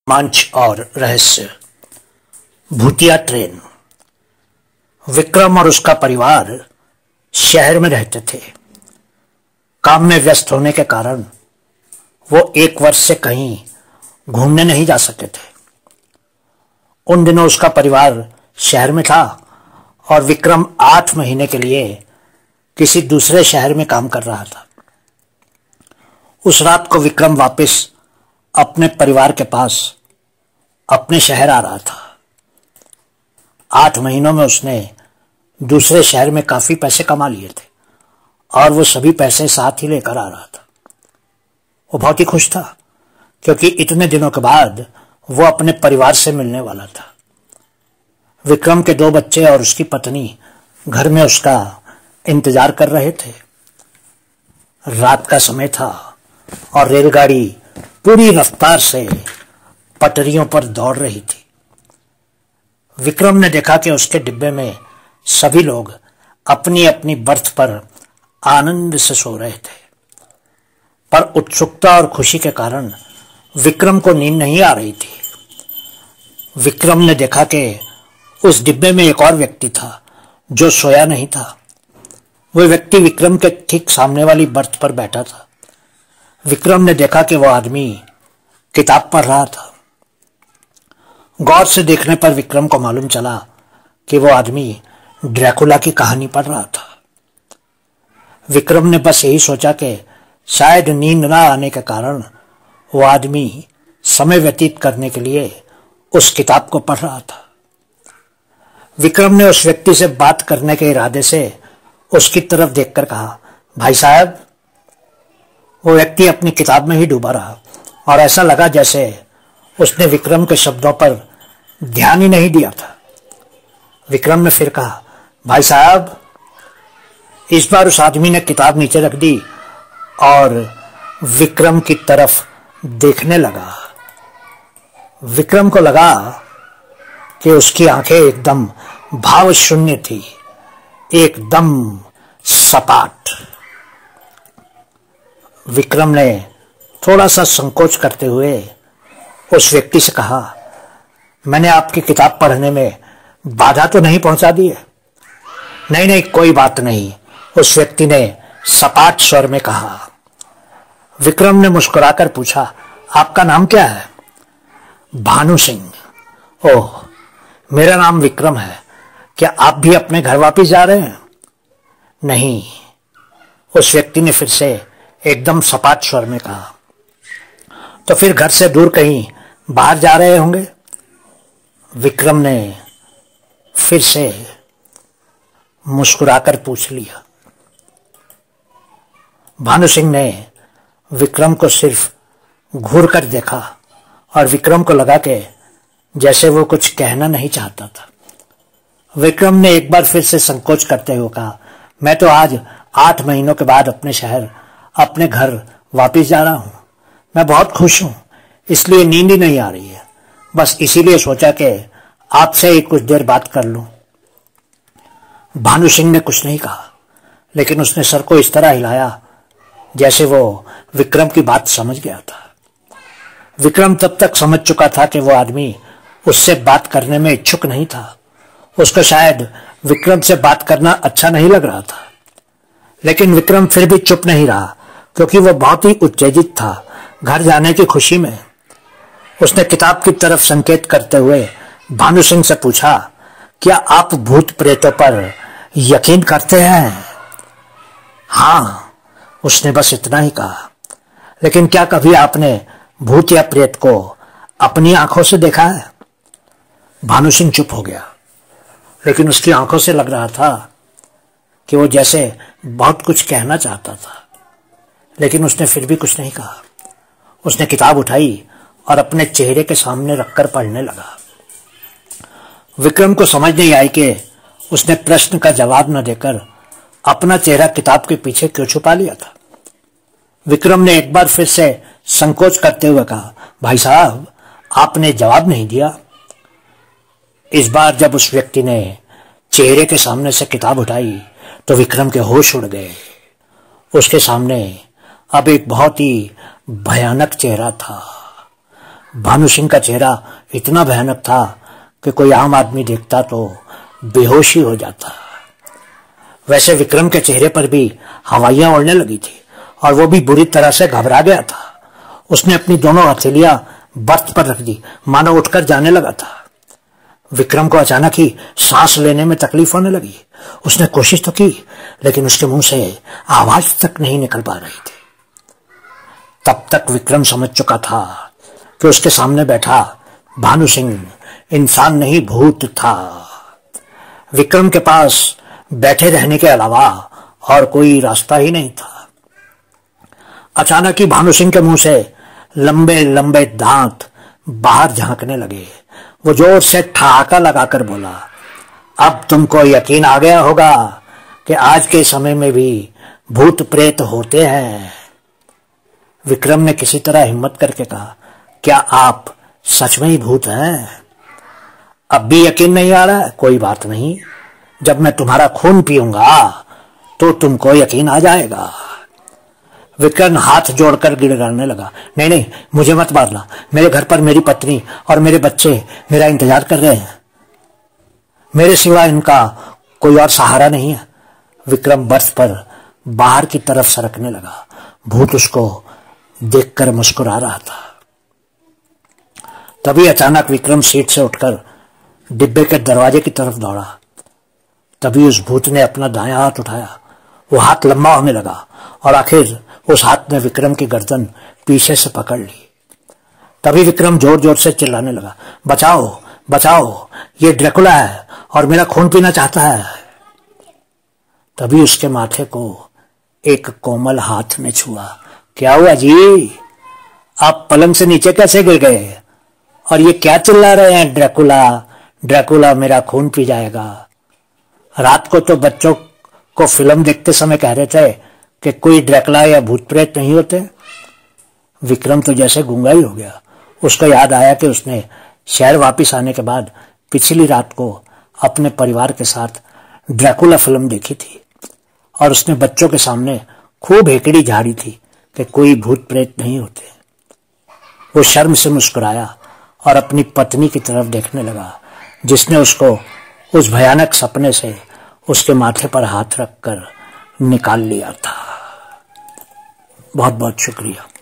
रोमांच और रहस्य। भूतिया ट्रेन। विक्रम और उसका परिवार शहर में रहते थे। काम में व्यस्त होने के कारण वो एक वर्ष से कहीं घूमने नहीं जा सके थे। उन दिनों उसका परिवार शहर में था और विक्रम 8 महीने के लिए किसी दूसरे शहर में काम कर रहा था। उस रात को विक्रम वापस अपने परिवार के पास अपने शहर आ रहा था। 8 महीनों में उसने दूसरे शहर में काफी पैसे कमा लिए थे और वो सभी पैसे साथ ही लेकर आ रहा था। वो बहुत ही खुश था क्योंकि इतने दिनों के बाद वो अपने परिवार से मिलने वाला था। विक्रम के 2 बच्चे और उसकी पत्नी घर में उसका इंतजार कर रहे थे। रात का समय था और रेलगाड़ी पूरी रफ्तार से पटरियों पर दौड़ रही थी। विक्रम ने देखा कि उसके डिब्बे में सभी लोग अपनी अपनी बर्थ पर आनंद से सो रहे थे, पर उत्सुकता और खुशी के कारण विक्रम को नींद नहीं आ रही थी। विक्रम ने देखा कि उस डिब्बे में एक और व्यक्ति था जो सोया नहीं था। वह व्यक्ति विक्रम के ठीक सामने वाली बर्थ पर बैठा था। विक्रम ने देखा कि वह आदमी किताब पढ़ रहा था। गौर से देखने पर विक्रम को मालूम चला कि वो आदमी ड्रैकुला की कहानी पढ़ रहा था। विक्रम ने बस यही सोचा कि शायद नींद ना आने के कारण वो आदमी समय व्यतीत करने के लिए उस किताब को पढ़ रहा था। विक्रम ने उस व्यक्ति से बात करने के इरादे से उसकी तरफ देखकर कहा, भाई साहब। वो व्यक्ति अपनी किताब में ही डूबा रहा और ऐसा लगा जैसे उसने विक्रम के शब्दों पर ध्यान ही नहीं दिया था। विक्रम ने फिर कहा, भाई साहब। इस बार उस आदमी ने किताब नीचे रख दी और विक्रम की तरफ देखने लगा। विक्रम को लगा कि उसकी आंखें एकदम भाव शून्य थी, एकदम सपाट। विक्रम ने थोड़ा सा संकोच करते हुए उस व्यक्ति से कहा, मैंने आपकी किताब पढ़ने में बाधा तो नहीं पहुंचा दी है? नहीं नहीं, कोई बात नहीं, उस व्यक्ति ने सपाट स्वर में कहा। विक्रम ने मुस्कुराकर पूछा, आपका नाम क्या है? भानु सिंह। ओह, मेरा नाम विक्रम है। क्या आप भी अपने घर वापस जा रहे हैं? नहीं, उस व्यक्ति ने फिर से एकदम सपाट स्वर में कहा। तो फिर घर से दूर कहीं बाहर जा रहे होंगे? विक्रम ने फिर से मुस्कुराकर पूछ लिया। भानु सिंह ने विक्रम को सिर्फ घूर कर देखा और विक्रम को लगा कि जैसे वो कुछ कहना नहीं चाहता था। विक्रम ने एक बार फिर से संकोच करते हुए कहा, मैं तो आज 8 महीनों के बाद अपने शहर, अपने घर वापस जा रहा हूं। मैं बहुत खुश हूं, इसलिए नींद ही नहीं आ रही है। बस इसीलिए सोचा कि आपसे ही कुछ देर बात कर लूं। भानु सिंह ने कुछ नहीं कहा, लेकिन उसने सर को इस तरह हिलाया जैसे वो विक्रम की बात समझ गया था। विक्रम तब तक समझ चुका था कि वो आदमी उससे बात करने में इच्छुक नहीं था। उसको शायद विक्रम से बात करना अच्छा नहीं लग रहा था, लेकिन विक्रम फिर भी चुप नहीं रहा क्योंकि वो बहुत ही उत्तेजित था घर जाने की खुशी में। उसने किताब की तरफ संकेत करते हुए भानु सिंह से पूछा, क्या आप भूत प्रेतों पर यकीन करते हैं? हाँ, उसने बस इतना ही कहा। लेकिन क्या कभी आपने भूत या प्रेत को अपनी आंखों से देखा है? भानु सिंह चुप हो गया, लेकिन उसकी आंखों से लग रहा था कि वो जैसे बहुत कुछ कहना चाहता था, लेकिन उसने फिर भी कुछ नहीं कहा। उसने किताब उठाई और अपने चेहरे के सामने रखकर पढ़ने लगा। विक्रम को समझ नहीं आई कि उसने प्रश्न का जवाब न देकर अपना चेहरा किताब के पीछे क्यों छुपा लिया था। विक्रम ने एक बार फिर से संकोच करते हुए कहा, भाई साहब, आपने जवाब नहीं दिया। इस बार जब उस व्यक्ति ने चेहरे के सामने से किताब उठाई तो विक्रम के होश उड़ गए। उसके सामने अब एक बहुत ही भयानक चेहरा था। भानु सिंह का चेहरा इतना भयानक था कि कोई आम आदमी देखता तो बेहोशी हो जाता। वैसे विक्रम के चेहरे पर भी हवाइयां उड़ने लगी थी और वो भी बुरी तरह से घबरा गया था। उसने अपनी दोनों हथेलियां बर्थ पर रख दी, मानो उठकर जाने लगा था। विक्रम को अचानक ही सांस लेने में तकलीफ होने लगी। उसने कोशिश तो की, लेकिन उसके मुंह से आवाज तक नहीं निकल पा रही थी। तब तक विक्रम समझ चुका था कि उसके सामने बैठा भानु सिंह इंसान नहीं भूत था। विक्रम के पास बैठे रहने के अलावा और कोई रास्ता ही नहीं था। अचानक ही भानु सिंह के मुंह से लंबे लंबे दांत बाहर झांकने लगे। वो जोर से ठहाका लगाकर बोला, अब तुमको यकीन आ गया होगा कि आज के समय में भी भूत प्रेत होते हैं। विक्रम ने किसी तरह हिम्मत करके कहा, क्या आप सच में ही भूत हैं? अब भी यकीन नहीं आ रहा है? कोई बात नहीं, जब मैं तुम्हारा खून पीऊंगा तो तुमको यकीन आ जाएगा। विक्रम हाथ जोड़कर गिड़गिड़ाने लगा, नहीं नहीं, मुझे मत मारना। मेरे घर पर मेरी पत्नी और मेरे बच्चे मेरा इंतजार कर रहे हैं। मेरे सिवा इनका कोई और सहारा नहीं है। विक्रम बर्थ पर बाहर की तरफ सरकने लगा। भूत उसको देखकर मुस्कुरा रहा था। तभी अचानक विक्रम सीट से उठकर डिब्बे के दरवाजे की तरफ दौड़ा। तभी उस भूत ने अपना दायां हाथ उठाया। वो हाथ लंबा होने लगा और आखिर उस हाथ ने विक्रम की गर्दन पीछे से पकड़ ली। तभी विक्रम जोर जोर से चिल्लाने लगा, बचाओ बचाओ, ये ड्रैकुला है और मेरा खून पीना चाहता है। तभी उसके माथे को एक कोमल हाथ ने छुआ। क्या हुआ जी? आप पलंग से नीचे कैसे गिर गए? और ये क्या चिल्ला रहे हैं, ड्रैकुला ड्रैकुला मेरा खून पी जाएगा? रात को तो बच्चों को फिल्म देखते समय कह रहे थे कि कोई ड्रैकुला या भूत प्रेत नहीं होते। विक्रम तो जैसे गूंगा ही हो गया। उसको याद आया कि उसने शहर वापस आने के बाद पिछली रात को अपने परिवार के साथ ड्रैकुला फिल्म देखी थी और उसने बच्चों के सामने खूब हेकड़ी झाड़ी थी कि कोई भूत प्रेत नहीं होते। वो शर्म से मुस्कुराया और अपनी पत्नी की तरफ देखने लगा, जिसने उसको उस भयानक सपने से उसके माथे पर हाथ रखकर निकाल लिया था। बहुत बहुत शुक्रिया।